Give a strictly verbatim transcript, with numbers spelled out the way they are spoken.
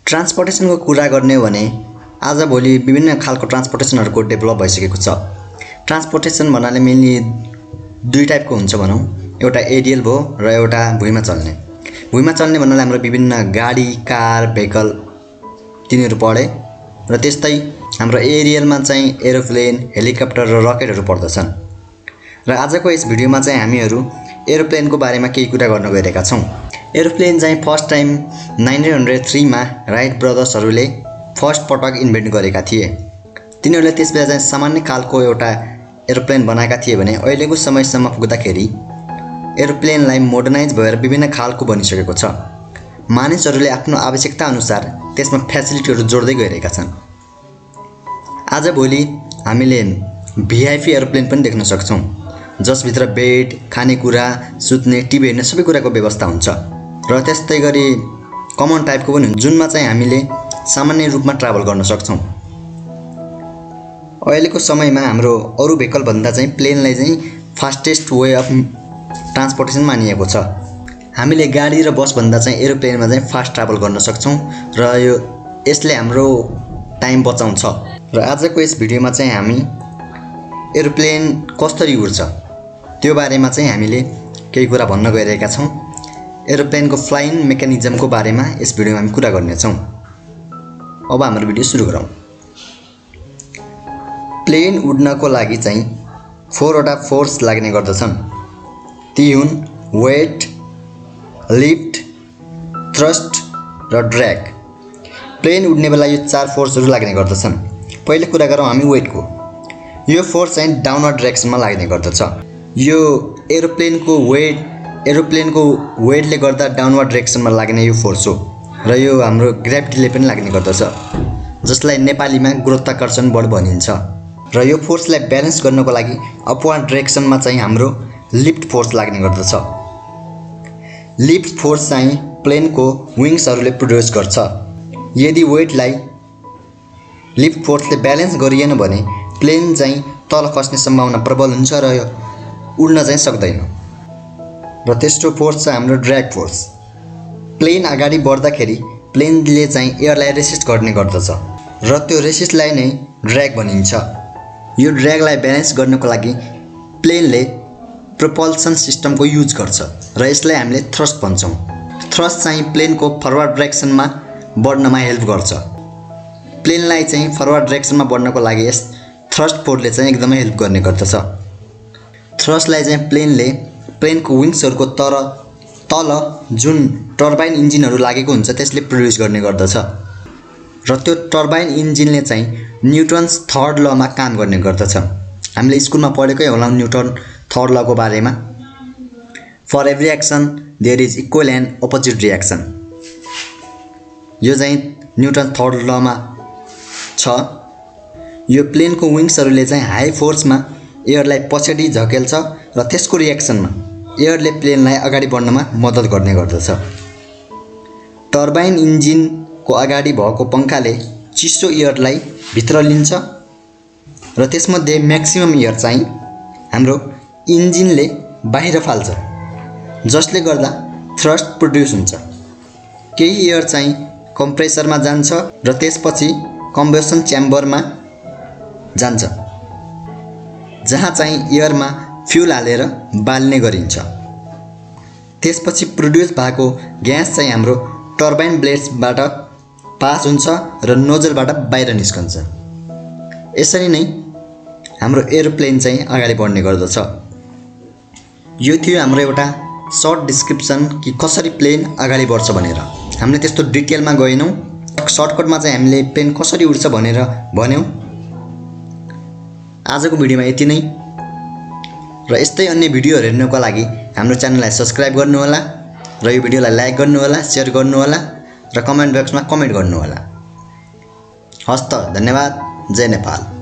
ट्रान्सपोर्टेसनको कुरा गर्ने हो भने आजभोलि विभिन्न खालको ट्रान्सपोर्टेसनहरुको डेभलप भइसकेको छ। ट्रान्सपोर्टेसन भन्नाले मेनली दुई टाइपको हुन्छ भनौं, एउटा एरियल भयो र एउटा भुइँमा चल्ने। भुइँमा चल्ने भन्नाले हाम्रो विभिन्न गाडी, कार, भेहिकल तिनीहरु पढे र त्यस्तै हाम्रो एरियलमा चाहिँ एरोप्लेन, हेलिकप्टर र रकेटहरु पर्दछन्। र आजको यस भिडियोमा चाहिँ हामीहरु एरोप्लेनको बारेमा केही कुरा गर्न गइरहेका छौं। एरोप्लेन चाहिँ first time nineteen O three मा राइट ब्रदर्सहरुले फर्स्ट पटक इन्भेन्ट गरेका थिए। तिनीहरुले त्यसबेला चाहिँ सामान्य खालको एउटा एरोप्लेन बनाएका थिए भने अहिलेको समयसम्म पुग्दाखेरि एरोप्लेनलाई मोडर्नाइज भएर विभिन्न खालको बनिसकेको छ। मानिसहरुले आफ्नो आवश्यकता अनुसार त्यसमा फ्यासिलिटीहरु जोड्दै गइरहेका छन्। आजभोलि हामीले भिआइपी एरोप्लेन पनि देख्न सक्छौं, जसभित्र बेड, खानेकुरा, सुत्ने, टिभी हेर्ने सबै कुराको व्यवस्था हुन्छ। र त्यस्तै गरी कमन टाइपको पनि हुन्छ, जुनमा चाहिँ हामीले सामान्य रूपमा ट्राभल गर्न सक्छौं। अहिलेको समयमा हाम्रो अरु भेहिकल भन्दा चाहिँ प्लेनलाई चाहिँ फास्टेस्ट वे अफ ट्रान्सपोर्टेसन मानिएको छ। हामीले गाडी र बस भन्दा चाहिँ एरोप्लेनमा चाहिँ फास्ट ट्राभल गर्न सक्छौं र यो यसले हाम्रो टाइम बचाउँछ। र आजको यस भिडियोमा चाहिँ हामी एरोप्लेन कसरी उड्छ त्यो बारेमा चाहिँ हामीले केही कुरा भन्न गइरहेका छौं। एरोप्लेनको फ्लाइङ मेकानिजमको बारेमा यस भिडियोमा हामी कुरा गर्ने छौं। अब हाम्रो भिडियो सुरु गरौँ। प्लेन उड्नको लागि चाहिँ फोर वटा फोर्स लाग्ने गर्दछन्। ती हुन् वेट, लिफ्ट, थ्रस्ट र ड्र्याग। प्लेन उड्ने बेला यो चार फोर्सहरु लाग्ने गर्दछन्। पहिले कुरा गरौँ हामी वेटको। यो फोर्स चाहिँ डाउनवर्ड डाइरेक्सनमा लाग्ने गर्दछ। यो एरोप्लेनको वेट एरोप्लेनको वेटले गर्दा डाउनवर्ड डाइरेक्सनमा लाग्ने यो फोर्स हो र यो हाम्रो ग्रेभिटीले पनि लाग्ने गर्दछ, जसलाई नेपालीमा गुरुत्वाकर्षण बल भनिन्छ। र यो फोर्सलाई ब्यालेन्स गर्नको लागि अपवर्ड डाइरेक्सनमा चाहिँ हाम्रो लिफ्ट फोर्स लाग्ने गर्दछ। लिफ्ट फोर्स चाहिँ प्लेनको विङ्सहरुले प्रोड्युस गर्छ। यदि वेटलाई लिफ्ट फोर्सले ब्यालेन्स गरिएन भने प्लेन चाहिँ तल खस्ने सम्भावना प्रबल हुन्छ र यो उड्न चाहिँ सक्दैन। र तेस्रो फोर्स चाहिँ हाम्रो ड्र्याग फोर्स। प्लेन अगाडि बढ्दाखेरि प्लेनले चाहिँ एयरलाई रेसिस्ट गर्ने गर्दछ र त्यो रेसिस्टलाई नै ड्र्याग भनिन्छ। यो ड्र्यागलाई ब्यालेन्स गर्नको लागि प्लेनले प्रोपल्सन सिस्टमको युज गर्छ र यसलाई हामीले थ्रस्ट भन्छौं। थ्रस्ट चाहिँ प्लेनको फरवर्ड डाइरेक्सनमा बढ्नमा हेल्प गर्छ। प्लेनलाई चाहिँ फरवर्ड डाइरेक्सनमा बढ्नको लागि यस थ्रस्ट फोर्सले चाहिँ एकदमै हेल्प गर्ने गर्दछ। थ्रस्टलाई चाहिँ प्लेनले प्लेनको विङ्सहरुको तर तल जुन टर्बाइन इन्जिनहरु लागेको हुन्छ त्यसले प्रोड्युस गर्ने गर्दछ र त्यो टर्बाइन इन्जिनले चाहिँ न्युटन्स थर्ड लमा काम गर्ने गर्दछ। हामीले स्कुलमा पढेकै होला न्युटन थर्ड लको बारेमा। For every action there is equal and opposite reaction. यो चाहिँ न्युटन थर्ड लमा छ। यो प्लेनको विङ्सहरुले चाहिँ हाई फोर्समा एयरलाई पछाडी झकेल्छ र त्यसको रिएक्सनमा एयरले प्लेनलाई अगाडि बढ्नमा मद्दत गर्ने गर्दछ। टर्बाइन इन्जिनको अगाडि भएको पंखाले चिसो एयरलाई भित्र लिन्छ र त्यसमध्ये म्याक्सिमम एयर चाहिँ हाम्रो इन्जिनले बाहिर फाल्छ, जसले गर्दा थ्रस्ट प्रोड्युस हुन्छ। केही एयर चाहिँ कम्प्रेसरमा जान्छ र त्यसपछि कम्बसन च्याम्बरमा जान्छ, जहाँ चाहिँ एयरमा फ्युल हालेर बाल्ने गरिन्छ। त्यसपछि प्रोड्युस भएको ग्यास चाहिँ हाम्रो टर्बाइन ब्लेड्सबाट पास हुन्छ र नोजलबाट बाहिर निस्कन्छ। यसरी नै हाम्रो एरोप्लेन चाहिँ अगाडि बढ्ने गर्दछ। यो थियो हाम्रो एउटा सर्ट डिस्क्रिप्सन कि कसरी प्लेन अगाडि बढ्छ भनेर। हामीले त्यस्तो डिटेलमा गएनौं, सर्टकटमा चाहिँ हामीले प्लेन कसरी उड्छ भनेर भन्यौं। आजको भिडियोमा यति नै र यस्तै अन्य भिडियोहरु हेर्नको लागि हाम्रो च्यानललाई सब्स्क्राइब गर्नु होला र यो भिडियोलाई लाइक गर्नु होला, शेयर गर्नु होला र कमेन्ट बक्समा कमेन्ट गर्नु होला। हस्त धन्यवाद। जय नेपाल।